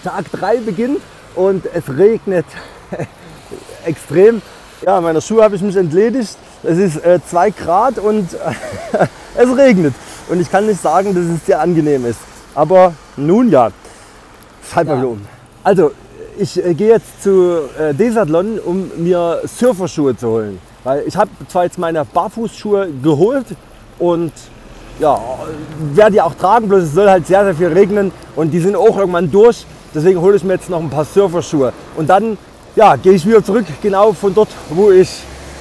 Tag 3 beginnt und es regnet extrem. Ja, meiner Schuhe habe ich mich entledigt. Es ist 2 Grad und es regnet. Und ich kann nicht sagen, dass es sehr angenehm ist. Aber nun ja, schalt mal wieder um. Also, ich gehe jetzt zu Decathlon, um mir Surferschuhe zu holen. Weil ich habe zwar jetzt meine Barfußschuhe geholt und ja, werde die auch tragen, bloß es soll halt sehr, sehr viel regnen und die sind auch irgendwann durch. Deswegen hole ich mir jetzt noch ein paar Surferschuhe. Und dann ja, gehe ich wieder zurück, genau von dort, wo ich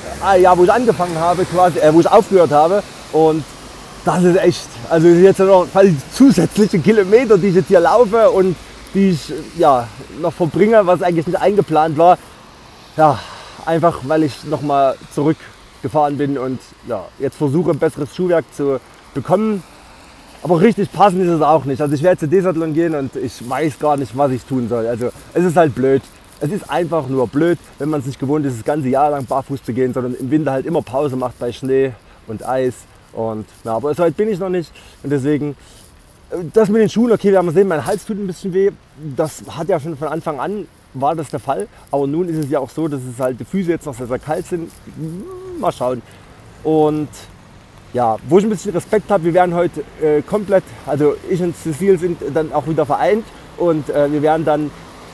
angefangen habe, quasi, wo ich aufgehört habe. Und das ist echt, also jetzt noch zusätzliche Kilometer, die ich jetzt hier laufe und die ich ja, noch verbringe, was eigentlich nicht eingeplant war. Ja, einfach weil ich nochmal zurückgefahren bin und ja, jetzt versuche, ein besseres Schuhwerk zu bekommen. Aber richtig passend ist es auch nicht. Also ich werde zu Decathlon gehen und ich weiß gar nicht, was ich tun soll. Also es ist halt blöd. Es ist einfach nur blöd, wenn man es nicht gewohnt ist, das ganze Jahr lang barfuß zu gehen, sondern im Winter halt immer Pause macht bei Schnee und Eis. Und ja, aber so weit bin ich noch nicht. Und deswegen, das mit den Schuhen, okay, wir haben sehen, mein Hals tut ein bisschen weh. Das hat ja schon von Anfang an, war das der Fall. Aber nun ist es ja auch so, dass es halt die Füße jetzt noch sehr, sehr kalt sind. Mal schauen. Und ja, wo ich ein bisschen Respekt habe, wir werden heute komplett, also ich und Cecile sind dann auch wieder vereint. Und wir werden dann,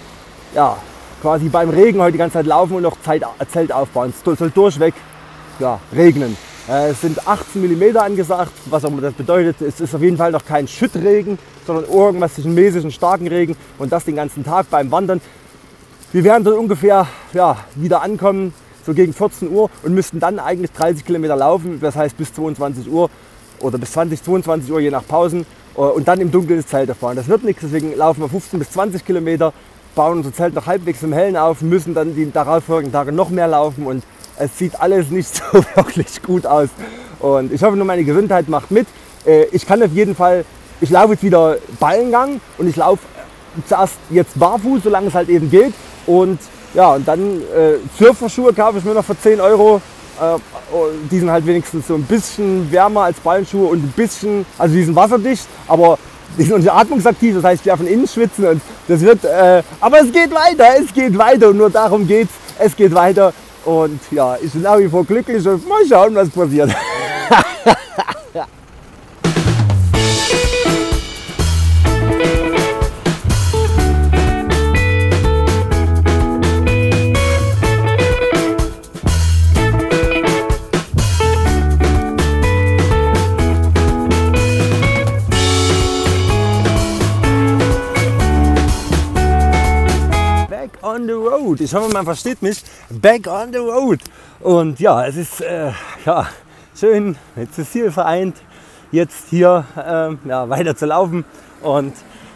ja, quasi beim Regen heute die ganze Zeit laufen und noch Zelt aufbauen. Es soll durchweg ja, regnen. Es sind 18 mm angesagt, was auch immer das bedeutet. Es ist auf jeden Fall noch kein Schüttregen, sondern irgendwas zwischen mäßig und starken Regen und das den ganzen Tag beim Wandern. Wir werden dann ungefähr ja, wieder ankommen, so gegen 14 Uhr und müssten dann eigentlich 30 Kilometer laufen. Das heißt bis 22 Uhr oder bis 22 Uhr je nach Pausen und dann im Dunkeln das Zelt erfahren. Das wird nichts, deswegen laufen wir 15 bis 20 Kilometer. Bauen unser Zelt noch halbwegs im Hellen auf, müssen dann die darauffolgenden Tage noch mehr laufen und es sieht alles nicht so wirklich gut aus. Und ich hoffe nur, meine Gesundheit macht mit. Ich kann auf jeden Fall, ich laufe jetzt wieder Ballengang und ich laufe zuerst jetzt barfuß, solange es halt eben geht. Und ja, und dann Surferschuhe kaufe ich mir noch für 10 Euro. Die sind halt wenigstens so ein bisschen wärmer als Ballenschuhe und ein bisschen, also die sind wasserdicht, aber die sind nicht atmungsaktiv, das heißt, ich werde von innen schwitzen und das wird, aber es geht weiter und nur darum geht's, es geht weiter und ja, ich bin nach wie vor glücklich und mal schauen, was passiert. On the road. Ich hoffe, man versteht mich. Back on the road. Und ja, es ist ja, schön mit Cecile vereint, jetzt hier ja, weiter zu laufen. Und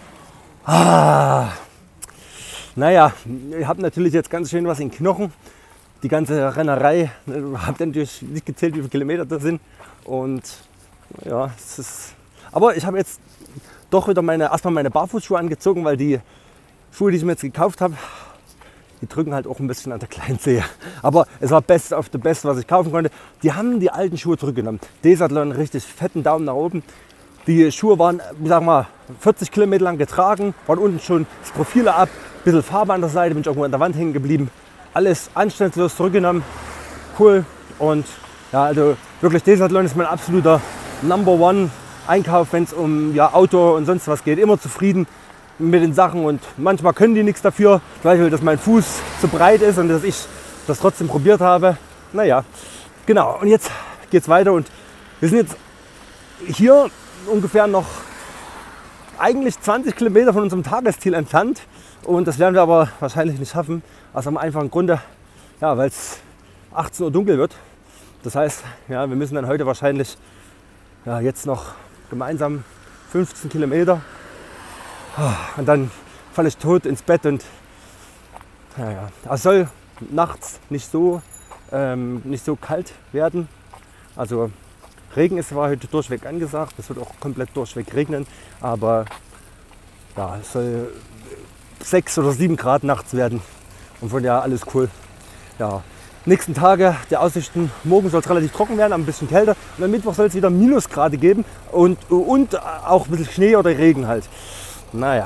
naja, ich habe natürlich jetzt ganz schön was in den Knochen. Die ganze Rennerei, habe natürlich nicht gezählt, wie viele Kilometer das sind. Und ja, es ist. Aber ich habe jetzt doch wieder erstmal meine Barfußschuhe angezogen, weil die Schuhe, die ich mir jetzt gekauft habe, die drücken halt auch ein bisschen an der kleinen Zehe. Aber es war best of the best, was ich kaufen konnte. Die haben die alten Schuhe zurückgenommen. Decathlon, richtig fetten Daumen nach oben. Die Schuhe waren, ich sag mal, 40 Kilometer lang getragen, waren unten schon das Profil ab, ein bisschen Farbe an der Seite, bin ich irgendwo an der Wand hängen geblieben. Alles anstandslos zurückgenommen, cool. Und ja, also wirklich Decathlon ist mein absoluter Number One Einkauf, wenn es um ja, Outdoor und sonst was geht. Immer zufrieden mit den Sachen und manchmal können die nichts dafür, weil dass mein Fuß zu breit ist und dass ich das trotzdem probiert habe. Naja, genau. Und jetzt geht es weiter und wir sind jetzt hier ungefähr noch eigentlich 20 Kilometer von unserem Tagesziel entfernt und das werden wir aber wahrscheinlich nicht schaffen, aus einem einfachen Grunde, ja, weil es 18 Uhr dunkel wird. Das heißt, ja, wir müssen dann heute wahrscheinlich ja, jetzt noch gemeinsam 15 Kilometer und dann falle ich tot ins Bett und naja, es soll nachts nicht so kalt werden. Also Regen ist zwar heute durchweg angesagt, es wird auch komplett durchweg regnen, aber ja, es soll 6 oder 7 Grad nachts werden und von daher alles cool. Ja, nächsten Tage der Aussichten, morgen soll es relativ trocken werden, ein bisschen kälter und am Mittwoch soll es wieder Minusgrade geben und auch ein bisschen Schnee oder Regen halt. Naja,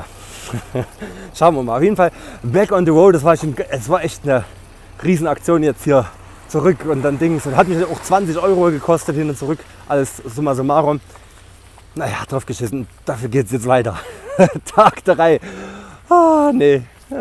Schauen wir mal. Auf jeden Fall back on the road. Es war echt eine Riesenaktion jetzt hier zurück und dann Dings. Und hat mich auch 20 € gekostet hin und zurück. Alles summa summarum. Naja, drauf geschissen. Dafür geht es jetzt weiter. Tag 3. Ah, nee. Ja.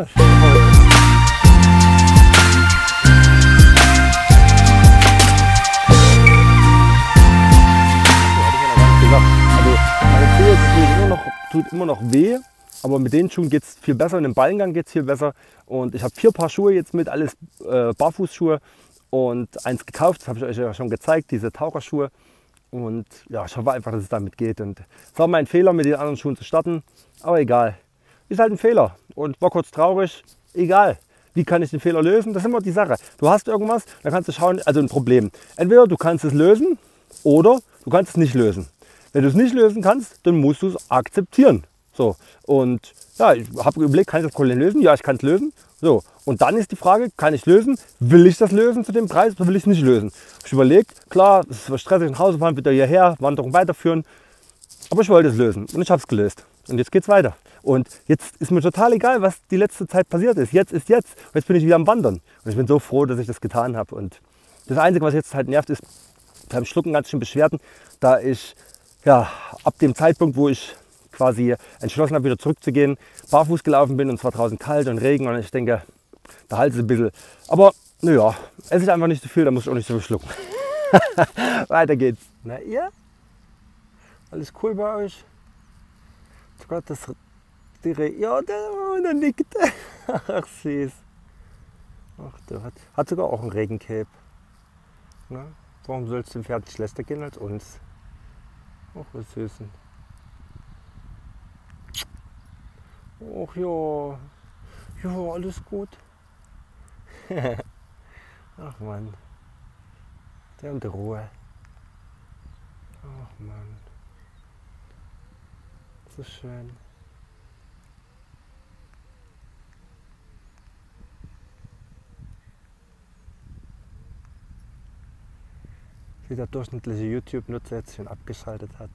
Also meine Zehe tut immer noch weh, aber mit den Schuhen geht es viel besser. In dem Ballengang geht es viel besser. Und ich habe 4 Paar Schuhe jetzt mit, alles Barfußschuhe und eins gekauft. Das habe ich euch ja schon gezeigt, diese Taucherschuhe. Und ja, ich hoffe einfach, dass es damit geht. Und es war mein Fehler, mit den anderen Schuhen zu starten. Aber egal. Ist halt ein Fehler. Und war kurz traurig. Egal. Wie kann ich den Fehler lösen? Das ist immer die Sache. Du hast irgendwas, dann kannst du schauen, also ein Problem. Entweder du kannst es lösen oder du kannst es nicht lösen. Wenn du es nicht lösen kannst, dann musst du es akzeptieren. So. Und ja, ich habe überlegt, kann ich das Problem lösen? Ja, ich kann es lösen. So. Und dann ist die Frage, kann ich lösen? Will ich das lösen zu dem Preis oder will ich es nicht lösen? Ich überlegt, klar, es ist stressig, nach Hause fahren, wieder hierher, Wanderung weiterführen. Aber ich wollte es lösen und ich habe es gelöst. Und jetzt geht es weiter. Und jetzt ist mir total egal, was die letzte Zeit passiert ist. Jetzt ist jetzt. Und jetzt bin ich wieder am Wandern. Und ich bin so froh, dass ich das getan habe. Und das Einzige, was jetzt halt nervt, ist beim Schlucken ganz schön Beschwerden, da ich ja, ab dem Zeitpunkt, wo ich quasi entschlossen habe, wieder zurückzugehen, barfuß gelaufen bin und zwar draußen kalt und Regen und ich denke, der Hals ist ein bisschen. Aber naja, esse ich einfach nicht so viel, da muss ich auch nicht so viel schlucken. Weiter geht's. Na ihr? Alles cool bei euch? Sogar ja, der nickt. Ach süß. Ach, der hat sogar auch ein Regencape. Na, warum soll es dem Pferd schlechter gehen als uns? Ach, was Süßen. Ach ja. Ja, alles gut. Ach Mann. Der und die Ruhe. Ach Mann. So schön. Wie der durchschnittliche YouTube-Nutzer jetzt schon abgeschaltet hat.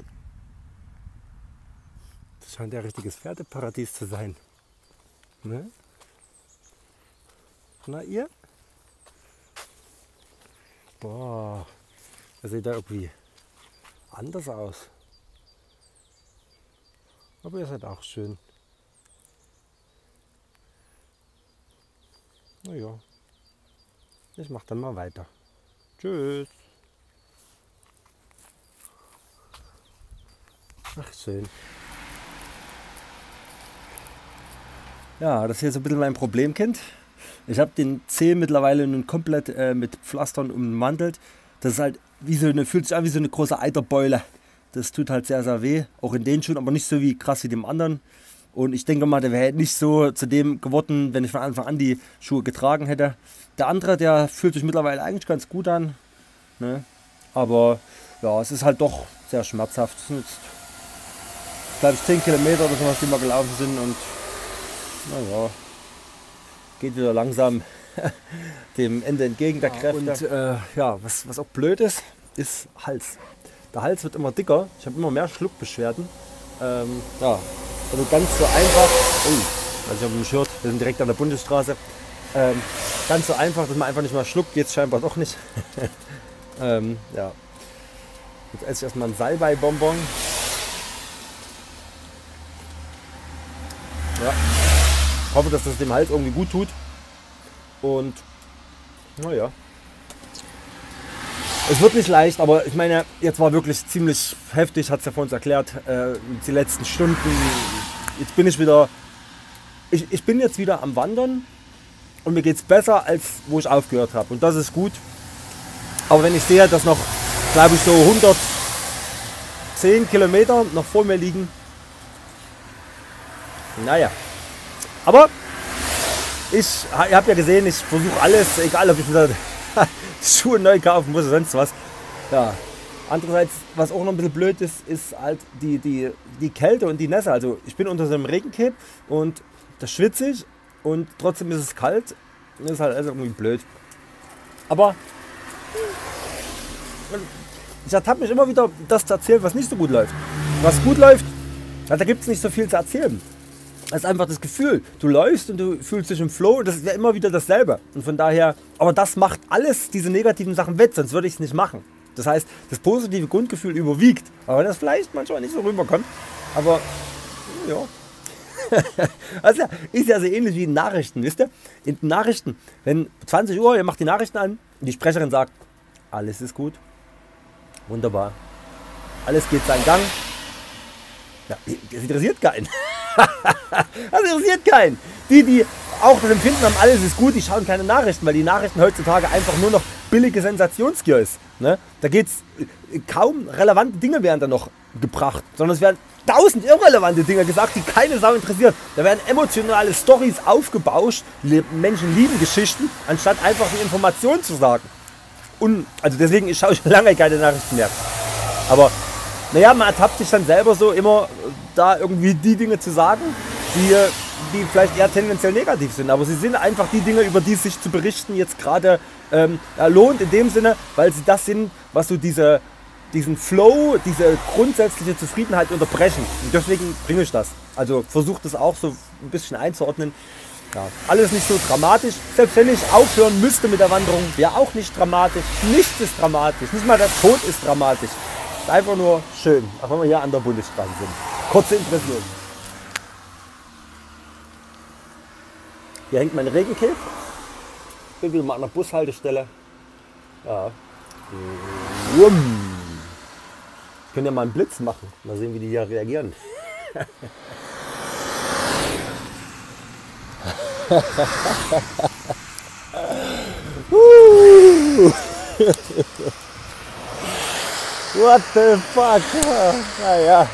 Das scheint ja ein richtiges Pferdeparadies zu sein. Ne? Na ihr? Boah, das sieht da irgendwie anders aus. Aber ihr seid auch schön. Naja, ich mach dann mal weiter. Tschüss. Ach schön. Ja, das hier ist ein bisschen mein Problemkind. Ich habe den Zeh mittlerweile nun komplett mit Pflastern ummantelt. Das ist halt wie so eine, fühlt sich an wie so eine große Eiterbeule. Das tut halt sehr, sehr weh. Auch in den Schuhen, aber nicht so wie krass wie dem anderen. Und ich denke mal, der wäre nicht so zu dem geworden, wenn ich von Anfang an die Schuhe getragen hätte. Der andere, der fühlt sich mittlerweile eigentlich ganz gut an. Ne? Aber ja, es ist halt doch sehr schmerzhaft. Es sind jetzt, glaube ich, 10 Kilometer oder sowas, die wir gelaufen sind. Und naja, geht wieder langsam dem Ende entgegen der Kräfte. Und ja, was auch blöd ist, ist Hals. Der Hals wird immer dicker. Ich habe immer mehr Schluckbeschwerden. Ja, also ganz so einfach. Also ich habe mich gehört, wir sind direkt an der Bundesstraße. Ganz so einfach, dass man einfach nicht mehr schluckt, geht es scheinbar doch nicht. Ja. Jetzt esse ich erstmal ein Salbei-Bonbon. Ja. Ich hoffe, dass das dem Hals irgendwie gut tut. Und naja. Es wird nicht leicht, aber ich meine, jetzt war wirklich ziemlich heftig, hat es ja vor uns erklärt, die letzten Stunden. Jetzt bin ich wieder, ich bin jetzt wieder am Wandern und mir geht es besser, als wo ich aufgehört habe. Und das ist gut. Aber wenn ich sehe, dass noch, glaube ich, so 110 Kilometer noch vor mir liegen, naja. Aber ihr habt ja gesehen, ich versuche alles, egal ob ich wieder Schuhe neu kaufen muss oder sonst was. Ja. Andererseits, was auch noch ein bisschen blöd ist, ist halt die Kälte und die Nässe. Also ich bin unter so einem Regencape und da schwitze ich und trotzdem ist es kalt. Das ist halt also irgendwie blöd. Aber ich ertappe mich immer wieder, das zu erzählen, was nicht so gut läuft. Was gut läuft, da gibt es nicht so viel zu erzählen. Das ist einfach das Gefühl. Du läufst und du fühlst dich im Flow. Das ist ja immer wieder dasselbe. Und von daher, aber das macht alles diese negativen Sachen wett, sonst würde ich es nicht machen. Das heißt, das positive Grundgefühl überwiegt. Aber wenn das vielleicht manchmal nicht so rüberkommt. Aber ja. Also ist ja so ähnlich wie in Nachrichten, wisst ihr? In Nachrichten, wenn 20 Uhr, ihr macht die Nachrichten an und die Sprecherin sagt, alles ist gut, wunderbar, alles geht seinen Gang. Ja, das interessiert keinen. Das interessiert keinen. Die auch das Empfinden haben, alles ist gut, die schauen keine Nachrichten, weil die Nachrichten heutzutage einfach nur noch billige Sensationsgier ist. Ne? Da geht's, kaum relevante Dinge werden da noch gebracht, sondern es werden 1000 irrelevante Dinge gesagt, die keine Sau interessiert. Da werden emotionale Storys aufgebauscht, Menschen lieben Geschichten, anstatt einfach die Informationen zu sagen. Und, also deswegen, ich schaue schon lange keine Nachrichten mehr. Aber naja, man ertappt sich dann selber so immer da irgendwie die Dinge zu sagen, die vielleicht eher tendenziell negativ sind. Aber sie sind einfach die Dinge, über die sich zu berichten jetzt gerade lohnt in dem Sinne, weil sie das sind, was so diesen Flow, diese grundsätzliche Zufriedenheit unterbrechen. Und deswegen bringe ich das. Also versuche das auch so ein bisschen einzuordnen. Ja, alles nicht so dramatisch. Selbst wenn ich aufhören müsste mit der Wanderung, wäre auch nicht dramatisch. Nichts ist dramatisch. Nicht mal der Tod ist dramatisch. Ist einfach nur schön, auch wenn wir hier an der Bundesstraße sind. Kurze Impression. Hier hängt mein Regencape. Ich bin wieder mal an der Bushaltestelle. Ja. Ich könnte ja mal einen Blitz machen. Mal sehen, wie die hier reagieren. What the fuck? Naja.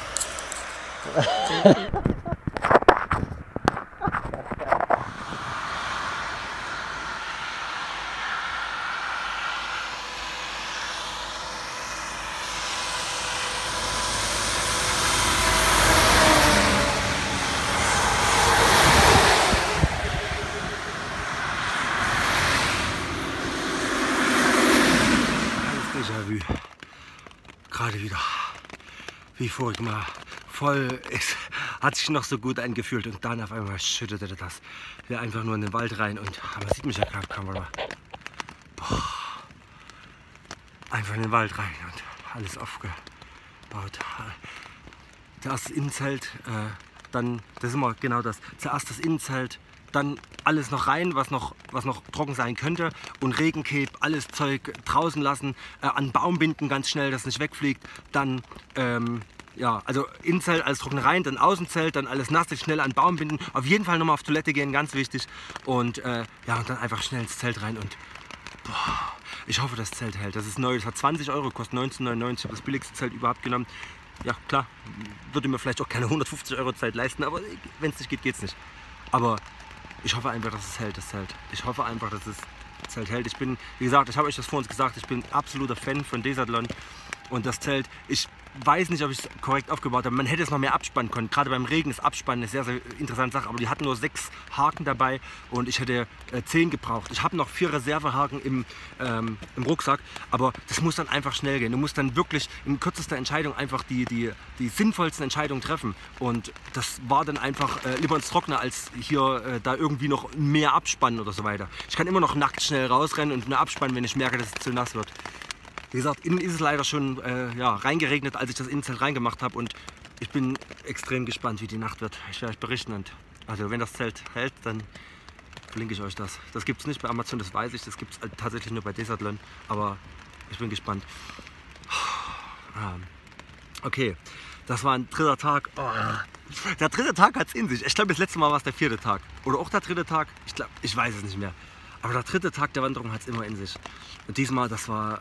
Déjà-vu. Gerade wieder, wie vorhin mal, voll, es hat sich noch so gut angefühlt und dann auf einmal schüttete das wir einfach nur in den Wald rein und man sieht mich ja gerade kaum, aber einfach in den Wald rein und alles aufgebaut. Das Innenzelt, dann, das ist immer genau das, zuerst das Innenzelt, dann alles noch rein, was noch trocken sein könnte und Regencape, alles Zeug draußen lassen, an Baum binden ganz schnell, dass es nicht wegfliegt, dann ja, also Innenzelt, alles trocken rein, dann Außenzelt, dann alles nass, schnell an Baum binden, auf jeden Fall nochmal auf Toilette gehen, ganz wichtig und ja, und dann einfach schnell ins Zelt rein und boah, ich hoffe, das Zelt hält, das ist neu, das hat 20 Euro, kostet 19,99, ich habe das billigste Zelt überhaupt genommen. Ja klar, würde mir vielleicht auch keine 150 Euro Zeit leisten, aber wenn es nicht geht, geht es nicht. Aber ich hoffe einfach, dass es hält, das Zelt. Ich hoffe einfach, dass das Zelt hält. Ich bin, wie gesagt, ich habe euch das vor uns gesagt, ich bin absoluter Fan von Decathlon. Und das Zelt, ich weiß nicht, ob ich es korrekt aufgebaut habe. Man hätte es noch mehr abspannen können. Gerade beim Regen ist Abspannen eine sehr, sehr interessante Sache. Aber die hatten nur 6 Haken dabei und ich hätte 10 gebraucht. Ich habe noch 4 Reservehaken im Rucksack. Aber das muss dann einfach schnell gehen. Du musst dann wirklich in kürzester Entscheidung einfach die sinnvollsten Entscheidungen treffen. Und das war dann einfach lieber ins Trockene, als hier da irgendwie noch mehr abspannen oder so weiter. Ich kann immer noch nackt schnell rausrennen und mehr abspannen, wenn ich merke, dass es zu nass wird. Wie gesagt, innen ist es leider schon ja, reingeregnet, als ich das Innenzelt reingemacht habe und ich bin extrem gespannt, wie die Nacht wird. Ich werde euch berichten und also wenn das Zelt hält, dann verlinke ich euch das. Das gibt es nicht bei Amazon, das weiß ich, das gibt es tatsächlich nur bei Decathlon, aber ich bin gespannt. Okay, das war ein dritter Tag. Oh. Der dritte Tag hat es in sich. Ich glaube, das letzte Mal war es der 4. Tag. Oder auch der 3. Tag. Ich weiß es nicht mehr. Aber der 3. Tag der Wanderung hat es immer in sich. Und diesmal, das war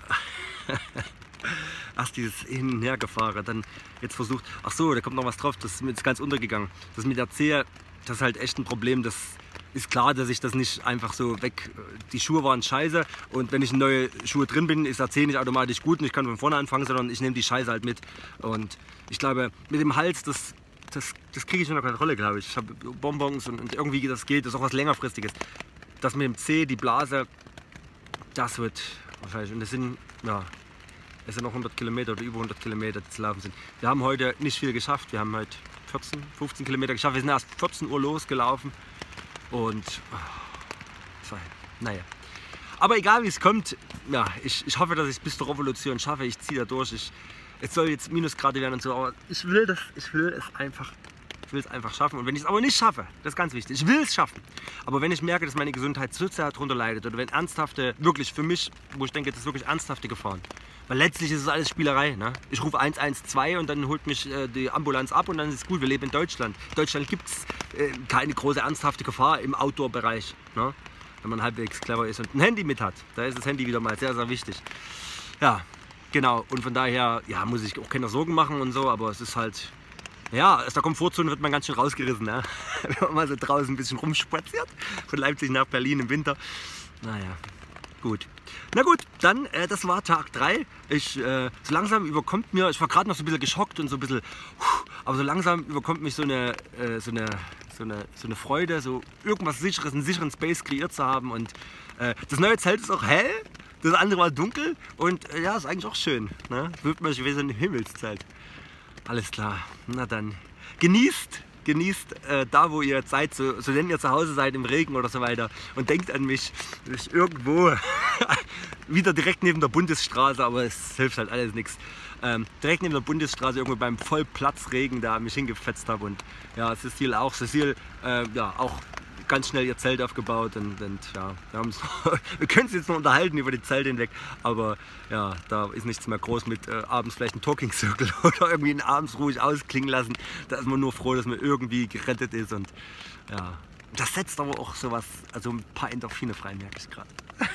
erst dieses Hin- und Hergefahren, dann jetzt versucht, ach so, da kommt noch was drauf, das ist mir jetzt ganz untergegangen. Das mit der Zehe, das ist halt echt ein Problem, das ist klar, dass ich das nicht einfach so weg, die Schuhe waren scheiße und wenn ich in neue Schuhe drin bin, ist der Zeh nicht automatisch gut und ich kann von vorne anfangen, sondern ich nehme die Scheiße halt mit. Und ich glaube, mit dem Hals, das kriege ich unter Kontrolle, glaube ich. Ich habe Bonbons und irgendwie das geht, das ist auch was längerfristiges. Das mit dem Zeh, die Blase, das wird wahrscheinlich, und das sind, ja, es sind noch 100 Kilometer oder über 100 Kilometer, die zu laufen sind. Wir haben heute nicht viel geschafft, wir haben heute 14, 15 Kilometer geschafft. Wir sind erst 14 Uhr losgelaufen und naja. Aber egal wie es kommt, ja, ich hoffe, dass ich es bis zur Revolution schaffe. Ich ziehe da durch. Es soll jetzt Minusgrade werden und so, aber ich will es einfach schaffen. Und wenn ich es aber nicht schaffe, das ist ganz wichtig, ich will es schaffen. Aber wenn ich merke, dass meine Gesundheit so sehr darunter leidet oder wenn ernsthafte, wirklich für mich, wo ich denke, das ist wirklich ernsthafte Gefahren. Weil letztlich ist es alles Spielerei. Ne? Ich rufe 112 und dann holt mich die Ambulanz ab und dann ist es gut. Wir leben in Deutschland. In Deutschland gibt es keine große ernsthafte Gefahr im Outdoor-Bereich. Ne? Wenn man halbwegs clever ist und ein Handy mit hat. Da ist das Handy wieder mal sehr, sehr wichtig. Ja, genau. Und von daher ja, muss ich auch keine Sorgen machen und so, aber es ist halt, ja, aus der Komfortzone wird man ganz schön rausgerissen. Ne? Wenn man mal so draußen ein bisschen rumspaziert, von Leipzig nach Berlin im Winter. Naja, gut. Na gut, dann, das war Tag 3. So langsam überkommt mir, ich war gerade noch so ein bisschen geschockt und so ein bisschen, aber so langsam überkommt mich so eine Freude, so irgendwas Sicheres, einen sicheren Space kreiert zu haben. Und das neue Zelt ist auch hell, das andere war dunkel und ja, ist eigentlich auch schön. Ne? Wirkt man sich wie so ein Himmelszelt. Alles klar, na dann, genießt da, wo ihr seid, so wenn ihr zu Hause seid, im Regen oder so weiter und denkt an mich, ich irgendwo wieder direkt neben der Bundesstraße, aber es hilft halt alles nichts. Direkt neben der Bundesstraße irgendwo beim Vollplatzregen da mich hingefetzt habe und ja, Cecile auch, ja, auch ganz schnell ihr Zelt aufgebaut und ja, wir können uns jetzt noch unterhalten über die Zelte hinweg, aber ja, da ist nichts mehr groß mit abends vielleicht ein Talking Circle oder irgendwie einen abends ruhig ausklingen lassen. Da ist man nur froh, dass man irgendwie gerettet ist und ja, das setzt aber auch sowas, also ein paar Endorphine frei, merke ich gerade.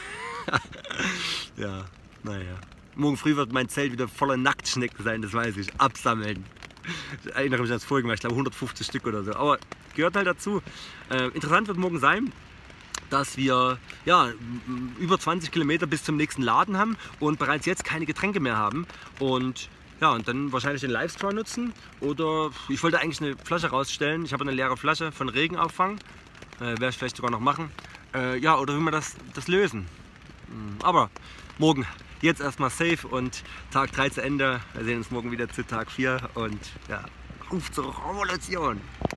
Ja, naja. Morgen früh wird mein Zelt wieder voller Nacktschnecken sein, das weiß ich. Absammeln. Ich erinnere mich an das vorige Mal, ich glaube 150 Stück oder so. Aber gehört halt dazu. Interessant wird morgen sein, dass wir ja, über 20 Kilometer bis zum nächsten Laden haben und bereits jetzt keine Getränke mehr haben. Und ja, und dann wahrscheinlich den Livestraw nutzen. Oder ich wollte eigentlich eine Flasche rausstellen. Ich habe eine leere Flasche von Regenauffangen. Werde ich vielleicht sogar noch machen. Ja, oder wie wir das lösen. Aber morgen. Jetzt erstmal safe und Tag 3 zu Ende. Wir sehen uns morgen wieder zu Tag 4 und ja, Ruf zur Revolution.